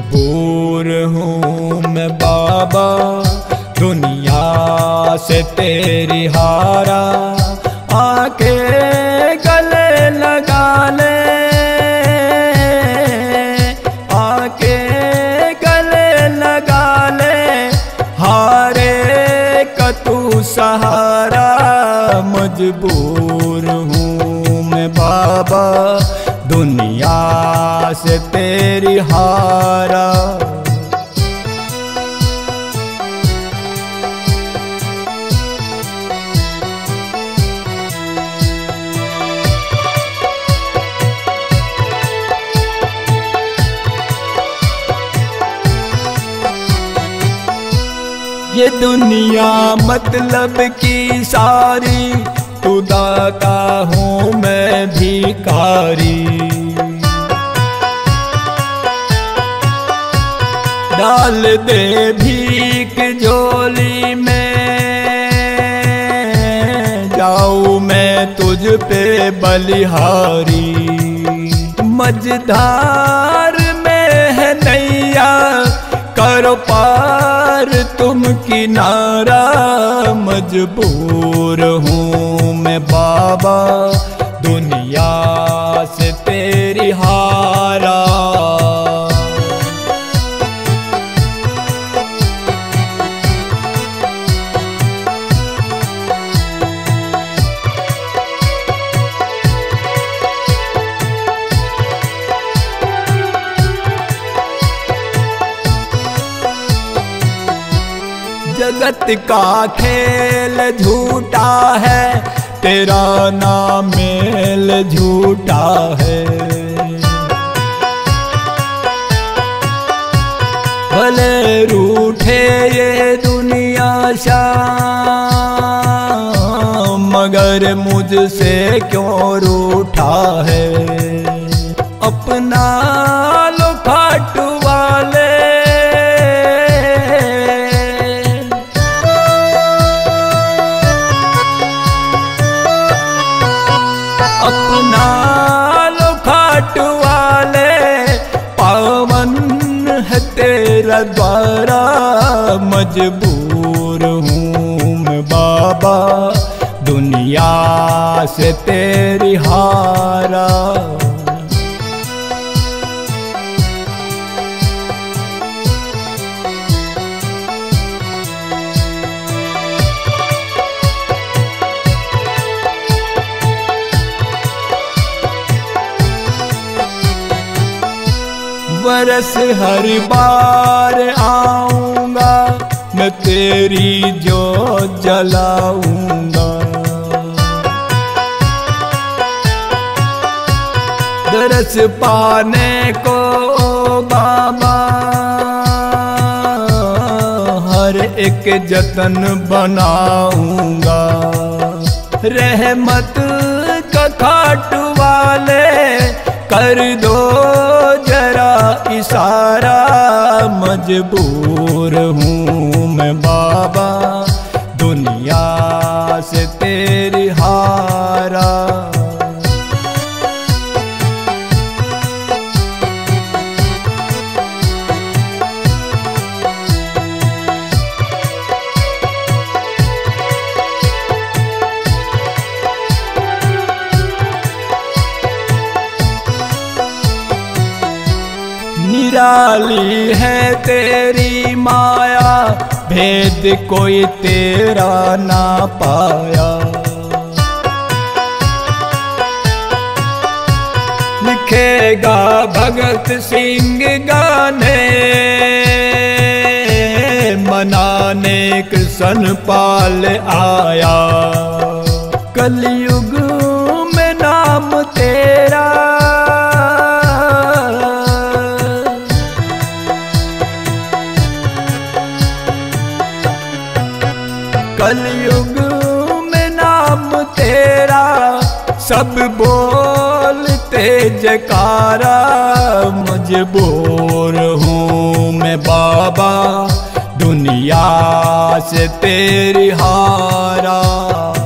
मजबूर हूँ मैं बाबा, दुनिया से तेरी हारा, आके गले लगा ले, आके गले लगा ले, हारे का तू सहारा। मजबूर हूँ मैं बाबा, दुनिया से तेरी हारा। ये दुनिया मतलब की सारी, तू दाता हूँ मैं भिखारी। डाल दे भीख झोली में, जाऊँ मैं तुझ पे बलिहारी। मझधार में है नैया, करो पार तुम किनारा। मजबूर हूँ मैं बाबा, दुनिया से तेरी हारा। जगत का खेल झूठा है, तेरा नाम मेल झूठा है। भले रूठे ये दुनिया शाम, मगर मुझसे क्यों रूठा है। अपना लो खाट वाले, अपना लो खाट वाले, पावन है तेरा द्वारा। मजबूर हूँ मैं बाबा, दुनिया से तेरी हारा। बरस हर बार आऊंगा, मैं तेरी जोत जलाऊंगा। दरस पाने को बाबा, हर एक जतन बनाऊंगा। रहमत का खाट वाले, कर दो जरा इशारा। मजबूर हूँ मैं बाबा, दुनिया से तेरी हारा। निराली है तेरी माया, भेद कोई तेरा ना पाया। लिखेगा भगत सिंह गाने, मनाने कृष्ण पाल आया। कलयुग में नाम तेरा, कलयुग में नाम तेरा, सब बोलते जयकारा। मजबूर हूँ मैं बाबा, दुनिया से तेरी हारा।